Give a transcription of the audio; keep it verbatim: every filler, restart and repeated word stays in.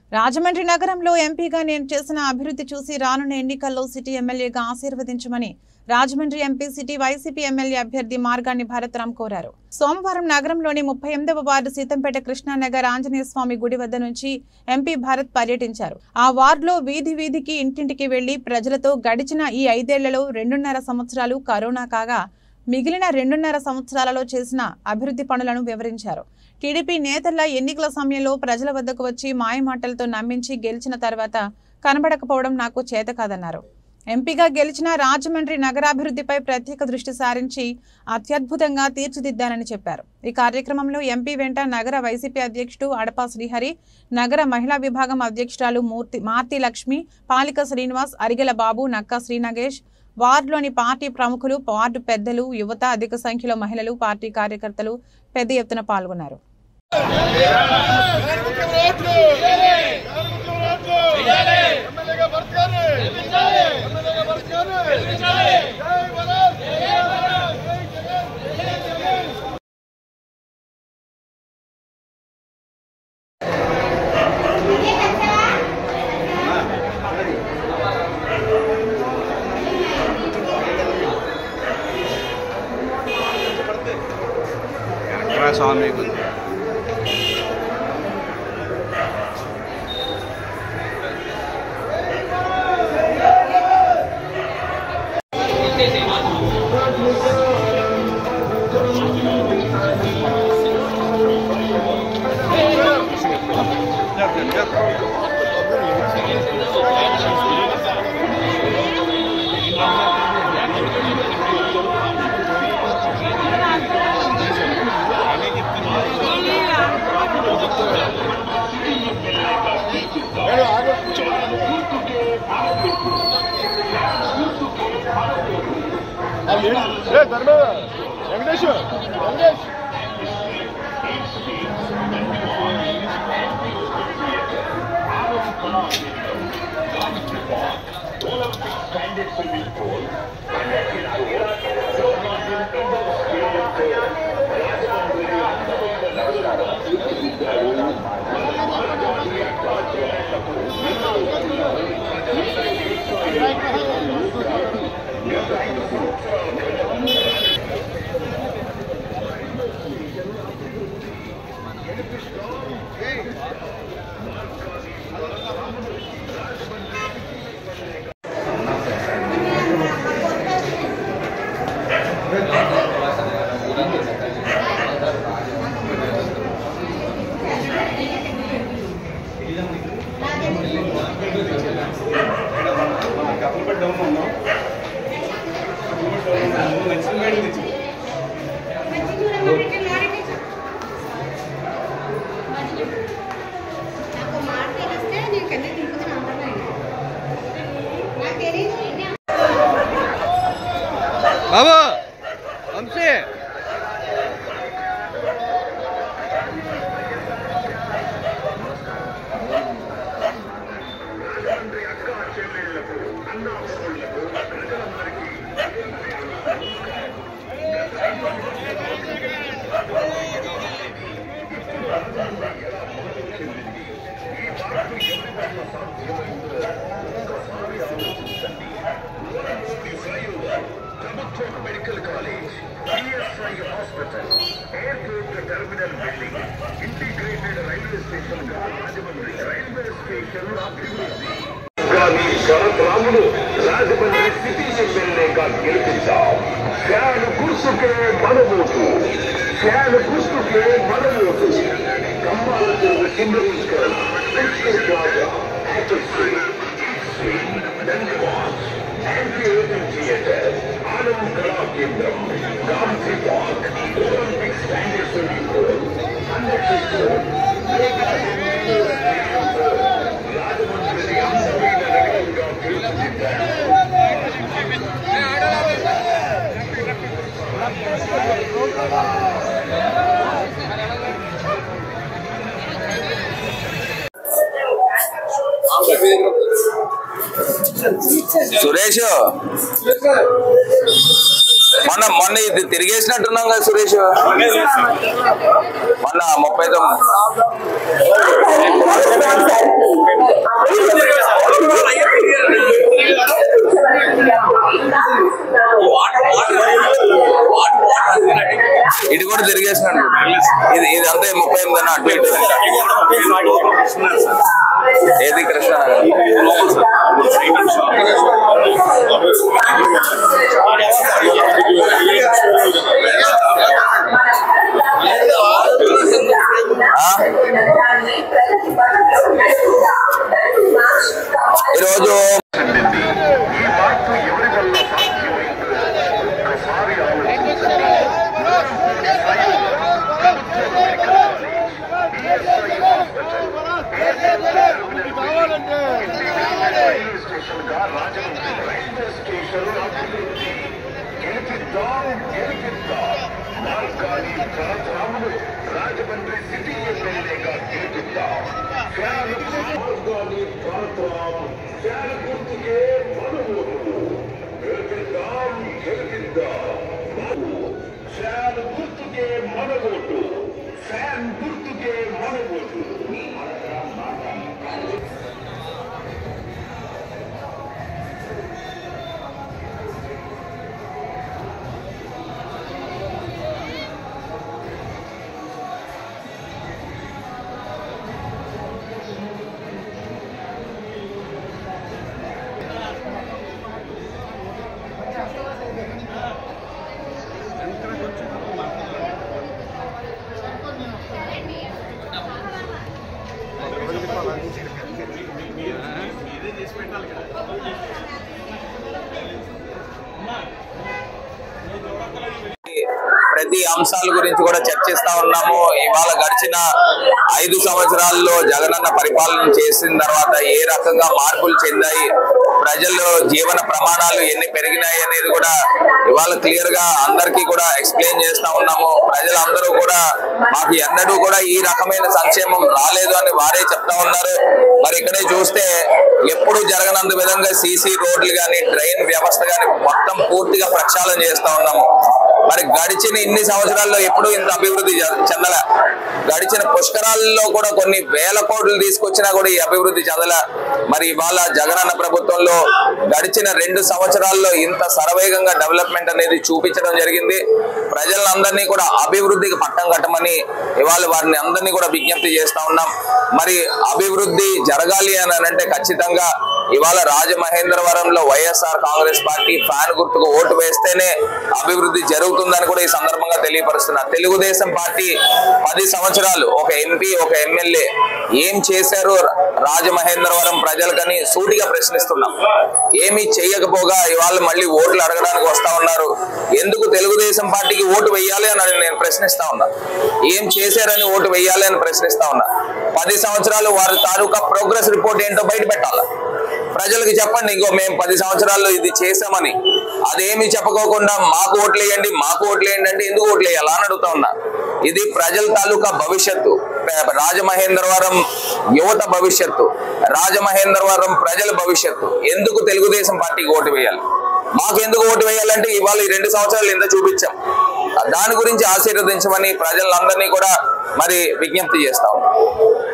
రాజమండ్రి నగరంలో ఎంపీగా నేను చేసిన అభివృద్ధి చూసి రానున్న ఎన్నికల్లో సిటీ ఎమ్మెల్యేగా ఆశీర్వదించమని Rajahmundry MP city YCP MLA అభ్యర్థి మార్గాన్ని భరత్రామ్ కోరారు. సోమవారం నగరంలోని ముప్పై ఎనిమిదవ వార్డు సీతంపేట కృష్ణానగర్ ఆంజనేయ స్వామి గుడి వద్ద నుంచి ఎంపీ భరత్ పర్యటించారు. ఆ వార్డులో వీధి వీధికి ఇంటింటికి వెళ్లి ప్రజలతో గడిచిన ఈ ఐదేళ్లలో రెండున్నర సంవత్సరాలు కరోనా కాగా మిగిలిన రెండున్నర సంవత్సరాలలో చేసిన అభివృద్ధి పనులను వివరించారు. టీడీపీ నేతల ఎన్నికల సమయంలో ప్రజల వద్దకు వచ్చి మాయమాటలతో నమ్మించి గెలిచిన తర్వాత కనబడకపోవడం నాకు చేత కాదన్నారు. ఎంపీగా గెలిచిన రాజమండ్రి నగరాభివృద్ధిపై ప్రత్యేక దృష్టి సారించి అత్యద్భుతంగా తీర్చిదిద్దానని చెప్పారు. ఈ కార్యక్రమంలో ఎంపీ వెంట నగర వైసీపీ అధ్యక్షుడు అడపా శ్రీహరి, నగర మహిళా విభాగం అధ్యక్షురాలు మూర్తి మార్తి లక్ష్మి, పాలిక శ్రీనివాస్, అరిగెల బాబు, నక్కా శ్రీనగేష్, వార్డులోని పార్టీ ప్రముఖులు, వార్డు పెద్దలు, యువత, అధిక సంఖ్యలో మహిళలు, పార్టీ కార్యకర్తలు పెద్ద ఎత్తున పాల్గొన్నారు. स्वामी వెంకటేష్ వెంకటేష్ बाबा हमसे medical college, PSI hospital, airport terminal building, integrated railway station Rajahmundry railway station अभिवृद्धि रामुడు రాజమండ్రి సిటీ ఎమ్మెల్యేగా గెలిపించాం. ఫ్యాన్ గుర్తుకే మనమోటు, ఫ్యాన్ గుర్తుకే మనమోటు. కమ్మాలతో కిందీకరణ ధన్యవాద్ theatre, Anand Kala Kendram, Gandhi park, Olympic standard swimming pool, Rajahmundry అందమైన నగరంగా తీర్చిదిద్దారు. సురేష్ మొన్న మొన్న ఇది తిరిగేసినట్టున్నాం కదా సురేష్, మొన్న ముప్పై తొమ్మిది తిరిగేసినాడు. ఇది ఇది అంతే ముప్పై ఎనిమిది అన్న అటు ఇటు. ఏది కృష్ణానగర్ ఈరోజు ఈ మార్పు ఎవరి వల్ల సాధ్యమైందో ఒక్కసారి ఆలోచించండి. రైల్వే స్టేషన్ గా రాజమండ్రి రైల్వే స్టేషన్ అభివృద్ధి గెలిపిద్దాం గెలిపిద్దాం మార్గాన్ని తరతరాములు రాజమండ్రి సిటీ ఎమ్మెల్యేగా గెలిపిద్దాం. మార్గాన్ని తరతరం ఫ్యాన్ గుర్తుకే మనవోటు గెలిపిద్దాం గెలిపిద్దాం ఫ్యాన్ గుర్తుకే మనవోటు ఫ్యాన్ గుర్తుకే మనవోటు. ప్రతి అంశాల గురించి కూడా చర్చిస్తా ఉన్నాము. ఇవాళ గడిచిన ఐదు సంవత్సరాల్లో జగనన్న పరిపాలన చేసిన తర్వాత ఏ రకంగా మార్పులు చెందాయి, ప్రజల్లో జీవన ప్రమాణాలు ఎన్ని పెరిగినాయి అనేది కూడా ఇవాళ క్లియర్ గా అందరికీ కూడా ఎక్స్ప్లెయిన్ చేస్తా ఉన్నాము. ప్రజలందరూ కూడా మాకు ఎన్నడూ కూడా ఈ రకమైన సంక్షేమం రాలేదు అని వారే చెప్తా ఉన్నారు. మరి ఇక్కడే చూస్తే ఎప్పుడు జరగనంత విధంగా సీసీ రోడ్లు కానీ డ్రైన్ వ్యవస్థ కానీ మొత్తం పూర్తిగా ప్రక్షాళన చేస్తా ఉన్నాము. మరి గడిచిన ఇన్ని సంవత్సరాల్లో ఎప్పుడు ఇంత అభివృద్ధి చెందల. గడిచిన పుష్కరాల్లో కూడా కొన్ని వేల కోట్లు తీసుకొచ్చినా కూడా ఈ అభివృద్ధి చెందల. మరి ఇవాళ జగనన్న ప్రభుత్వంలో గడిచిన రెండు సంవత్సరాల్లో ఇంత శరవేగంగా డెవలప్మెంట్ అనేది చూపించడం జరిగింది. ప్రజలందరినీ కూడా అభివృద్ధికి పట్టం కట్టమని ఇవాళ వారిని అందరినీ కూడా విజ్ఞప్తి చేస్తా ఉన్నాం. మరి అభివృద్ధి జరగాలి అని అంటే ఖచ్చితంగా ఇవాళ రాజమహేంద్రవరంలో వైఎస్ఆర్ కాంగ్రెస్ పార్టీ ఫ్యాన్ గుర్తుకు ఓటు వేస్తేనే అభివృద్ధి జరుగుతుందని కూడా ఈ సందర్భంగా తెలియపరుస్తున్నారు. తెలుగుదేశం పార్టీ పది సంవత్సరాలు ఒక ఎంపీ ఒక ఎమ్మెల్యే ఏం చేశారు రాజమహేంద్రవరం ప్రజలకని సూటిగా ప్రశ్నిస్తున్నాం. ఏమీ చేయకపోగా ఇవాళ మళ్ళీ ఓట్లు అడగడానికి వస్తా ఉన్నారు. ఎందుకు తెలుగుదేశం పార్టీకి ఓటు వేయాలి అని నేను ప్రశ్నిస్తా ఉన్నా. ఏం చేశారని ఓటు వేయాలి అని ప్రశ్నిస్తా ఉన్నా. పది సంవత్సరాలు వారి తాలూకా ప్రోగ్రెస్ రిపోర్ట్ ఏంటో బయట పెట్టాలి. ప్రజలకు చెప్పండి, ఇంకో మేము పది సంవత్సరాల్లో ఇది చేసామని. అదేమి చెప్పకోకుండా మాకు ఓట్లు వేయండి మాకు ఓట్లు వేయండి అంటే ఎందుకు ఓట్లు వేయాలా అని అడుగుతా ఉన్నా. ఇది ప్రజల తాలూకా భవిష్యత్తు, రాజమహేంద్రవరం యువత భవిష్యత్తు, రాజమహేంద్రవరం ప్రజల భవిష్యత్తు. ఎందుకు తెలుగుదేశం పార్టీకి ఓటు వేయాలి? మాకు ఎందుకు ఓటు వేయాలంటే ఇవాళ ఈ రెండు సంవత్సరాలు ఎంత చూపించాం, దాని గురించి ఆశీర్వదించమని ప్రజలందరినీ కూడా మరి విజ్ఞప్తి చేస్తా ఉన్నాం.